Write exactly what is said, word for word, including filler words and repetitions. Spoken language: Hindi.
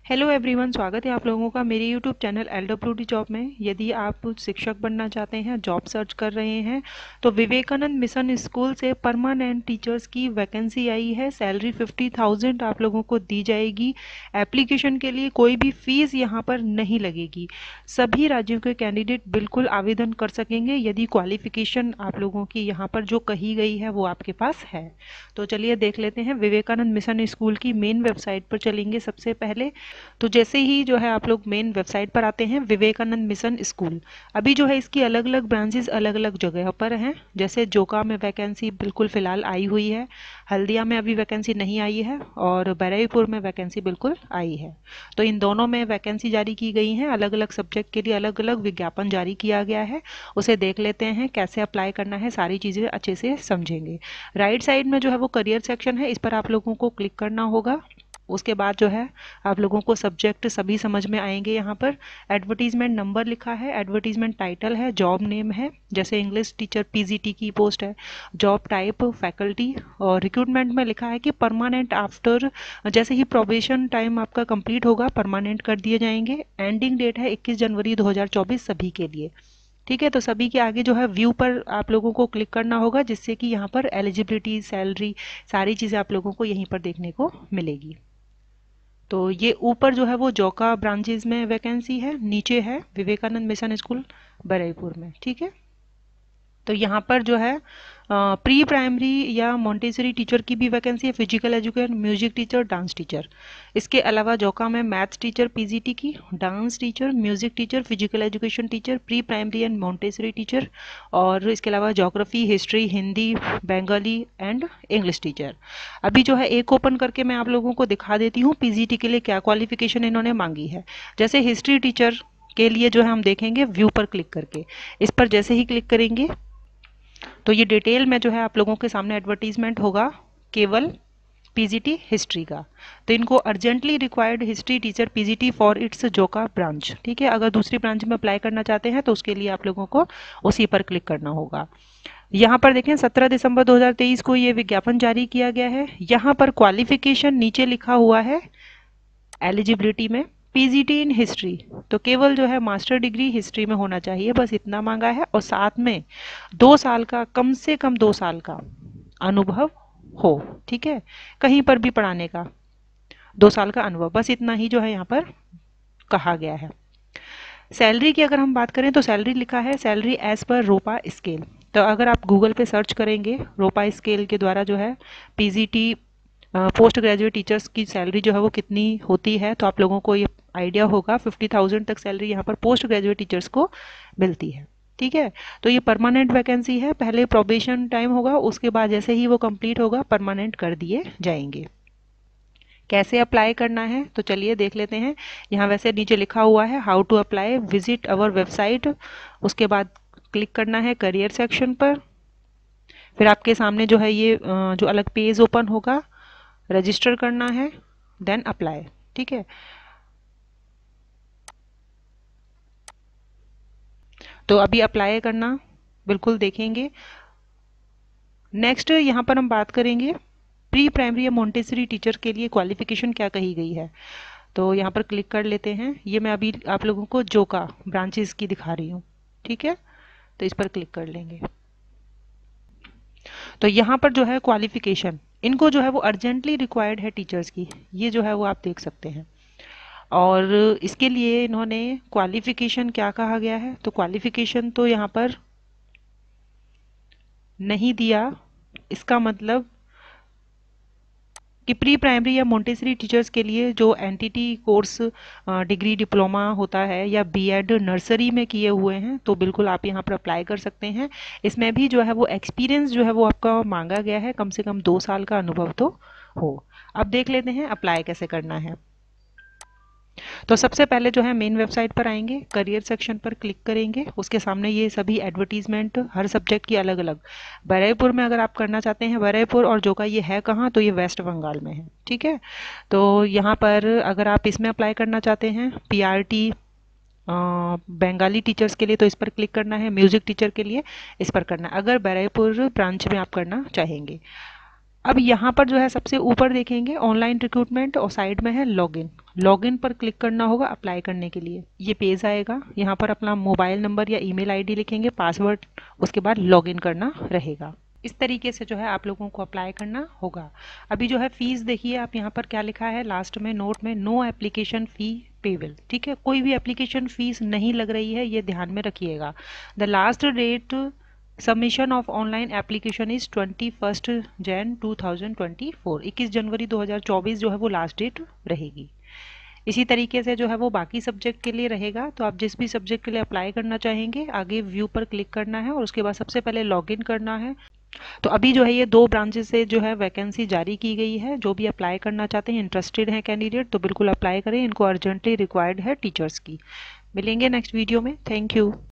हेलो एवरीवन, स्वागत है आप लोगों का मेरे YouTube channel L W D job में। यदि आप शिक्षक बनना चाहते हैं, जॉब सर्च कर रहे हैं, तो विवेकानंद मिशन स्कूल से परमानेंट टीचर्स की वैकेंसी आई है। सैलरी फिफ्टी थाउजेंड आप लोगों को दी जाएगी। एप्लीकेशन के लिए कोई भी फीस यहाँ पर नहीं लगेगी। सभी राज्यों के कैंडिडेट बिल्कुल आवेदन कर सकेंगे यदि क्वालिफिकेशन आप लोगों की यहाँ पर जो कही गई है वो आपके पास है। तो चलिए देख लेते हैं। विवेकानंद मिशन स्कूल की मेन वेबसाइट पर चलेंगे सबसे पहले। तो जैसे ही जो है आप लोग मेन वेबसाइट पर आते हैं, विवेकानंद मिशन स्कूल, अभी जो है इसकी अलग अलग ब्रांचेस अलग अलग जगह पर हैं। जैसे जोका में वैकेंसी बिल्कुल फ़िलहाल आई हुई है, हल्दिया में अभी वैकेंसी नहीं आई है, और बरईपुर में वैकेंसी बिल्कुल आई है। तो इन दोनों में वैकेंसी जारी की गई हैं। अलग अलग सब्जेक्ट के लिए अलग अलग विज्ञापन जारी किया गया है। उसे देख लेते हैं, कैसे अप्लाई करना है, सारी चीज़ें अच्छे से समझेंगे। राइट साइड में जो है वो करियर सेक्शन है, इस पर आप लोगों को क्लिक करना होगा। उसके बाद जो है आप लोगों को सब्जेक्ट सभी समझ में आएंगे। यहाँ पर एडवर्टीजमेंट नंबर लिखा है, एडवर्टीजमेंट टाइटल है, जॉब नेम है, जैसे इंग्लिश टीचर पीजीटी की पोस्ट है, जॉब टाइप फैकल्टी, और रिक्रूटमेंट में लिखा है कि परमानेंट आफ्टर, जैसे ही प्रोबेशन टाइम आपका कंप्लीट होगा परमानेंट कर दिए जाएंगे। एंडिंग डेट है इक्कीस जनवरी दो हज़ार चौबीस सभी के लिए। ठीक है, तो सभी के आगे जो है व्यू पर आप लोगों को क्लिक करना होगा, जिससे कि यहाँ पर एलिजिबिलिटी, सैलरी, सारी चीज़ें आप लोगों को यहीं पर देखने को मिलेगी। तो ये ऊपर जो है वो जोका ब्रांचेज में वैकेंसी है, नीचे है विवेकानंद मिशन स्कूल बरईपुर में। ठीक है, तो यहाँ पर जो है प्री प्राइमरी या मॉन्टेसरी टीचर की भी वैकेंसी है, physical education, music teacher, dance teacher. इसके अलावा जोका में मैथ्स टीचर पीजीटी की, dance teacher, music teacher, physical education teacher, pre primary and Montessori teacher, और इसके अलावा geography, history, Hindi, Bengali and English teacher. अभी जो है एक ओपन करके मैं आप लोगों को दिखा देती हूँ पीजीटी के लिए क्या क्वालिफिकेशन इन्होंने मांगी है। जैसे हिस्ट्री टीचर के लिए जो है हम देखेंगे व्यू पर क्लिक करके, इस पर जैसे ही क्लिक करेंगे तो ये डिटेल में जो है आप लोगों के सामने एडवर्टीजमेंट होगा केवल पीजीटी हिस्ट्री का। तो इनको urgently required history teacher PGT for its Joka branch. ठीक है, अगर दूसरी ब्रांच में अप्लाई करना चाहते हैं तो उसके लिए आप लोगों को उसी पर क्लिक करना होगा। यहाँ पर देखें सत्रह दिसंबर दो हज़ार तेईस को ये विज्ञापन जारी किया गया है। यहाँ पर क्वालिफिकेशन नीचे लिखा हुआ है एलिजिबिलिटी में पीजीटी इन हिस्ट्री, तो केवल जो है मास्टर डिग्री हिस्ट्री में होना चाहिए, बस इतना मांगा है। और साथ में दो साल का, कम से कम दो साल का अनुभव हो। ठीक है, कहीं पर भी पढ़ाने का दो साल का अनुभव, बस इतना ही जो है यहाँ पर कहा गया है। सैलरी की अगर हम बात करें तो सैलरी लिखा है सैलरी एज पर रोपा स्केल। तो अगर आप गूगल पे सर्च करेंगे रोपा स्केल के द्वारा जो है पीजीटी पोस्ट ग्रेजुएट टीचर्स की सैलरी जो है वो कितनी होती है, तो आप लोगों को ये आइडिया होगा। फिफ्टी थाउजेंड तक सैलरी यहाँ पर पोस्ट ग्रेजुएट टीचर्स को मिलती है। ठीक है, तो ये परमानेंट वैकेंसी है। पहले प्रोबेशन टाइम होगा, उसके बाद जैसे ही वो कंप्लीट होगा परमानेंट कर दिए जाएंगे। कैसे अप्लाई करना है तो चलिए देख लेते हैं। यहाँ वैसे नीचे लिखा हुआ है how to apply, visit our website. उसके बाद क्लिक करना है करियर सेक्शन पर। फिर आपके सामने जो है ये जो अलग पेज ओपन होगा, रजिस्टर करना है, देन अप्लाई। ठीक है, तो अभी अप्लाई करना बिल्कुल देखेंगे। नेक्स्ट यहाँ पर हम बात करेंगे प्री प्राइमरी या मॉन्टेसरी टीचर के लिए क्वालिफिकेशन क्या कही गई है। तो यहाँ पर क्लिक कर लेते हैं। ये मैं अभी आप लोगों को जोका ब्रांचेस की दिखा रही हूँ। ठीक है, तो इस पर क्लिक कर लेंगे। तो यहाँ पर जो है क्वालिफिकेशन इनको जो है वो अर्जेंटली रिक्वायर्ड है टीचर्स की, ये जो है वो आप देख सकते हैं। और इसके लिए इन्होंने क्वालिफिकेशन क्या कहा गया है, तो क्वालिफिकेशन तो यहाँ पर नहीं दिया। इसका मतलब कि प्री प्राइमरी या मोंटेसरी टीचर्स के लिए जो एनटीटी कोर्स डिग्री डिप्लोमा होता है या बीएड नर्सरी में किए हुए हैं, तो बिल्कुल आप यहाँ पर अप्लाई कर सकते हैं। इसमें भी जो है वो एक्सपीरियंस जो है वो आपका मांगा गया है, कम से कम दो साल का अनुभव तो हो। अब देख लेते हैं अप्लाई कैसे करना है। तो सबसे पहले जो है मेन वेबसाइट पर आएंगे, करियर सेक्शन पर क्लिक करेंगे। उसके सामने ये सभी एडवर्टीजमेंट हर सब्जेक्ट की अलग अलग। बरईपुर में अगर आप करना चाहते हैं, बरईपुर और जोका ये है कहाँ, तो ये वेस्ट बंगाल में है। ठीक है, तो यहाँ पर अगर आप इसमें अप्लाई करना चाहते हैं पीआरटी बंगाली टीचर्स के लिए, तो इस पर क्लिक करना है। म्यूजिक टीचर के लिए इस पर करना है, अगर बरईपुर ब्रांच में आप करना चाहेंगे। अब यहाँ पर जो है सबसे ऊपर देखेंगे ऑनलाइन रिक्रूटमेंट और साइड में है लॉगिन। लॉगिन पर क्लिक करना होगा अप्लाई करने के लिए। ये पेज आएगा, यहाँ पर अपना मोबाइल नंबर या ईमेल आईडी लिखेंगे, पासवर्ड, उसके बाद लॉगिन करना रहेगा। इस तरीके से जो है आप लोगों को अप्लाई करना होगा। अभी जो है फीस देखिए आप यहाँ पर क्या लिखा है लास्ट में नोट में, नो एप्लीकेशन फी पेबल। ठीक है, कोई भी एप्लीकेशन फीस नहीं लग रही है, ये ध्यान में रखिएगा। The last date submission of online application is twenty first Jan two thousand twenty four. इक्कीस जनवरी दो हज़ार चौबीस जो है वो लास्ट डेट रहेगी। इसी तरीके से जो है वो बाकी सब्जेक्ट के लिए रहेगा। तो आप जिस भी सब्जेक्ट के लिए अप्लाई करना चाहेंगे आगे व्यू पर क्लिक करना है और उसके बाद सबसे पहले लॉगिन करना है। तो अभी जो है ये दो ब्रांचेस से जो है वैकेंसी जारी की गई है। जो भी अप्लाई करना चाहते हैं, इंटरेस्टेड हैं कैंडिडेट, तो बिल्कुल अप्लाई करें। इनको अर्जेंटली रिक्वायर्ड है टीचर्स की। मिलेंगे नेक्स्ट वीडियो में। Thank you.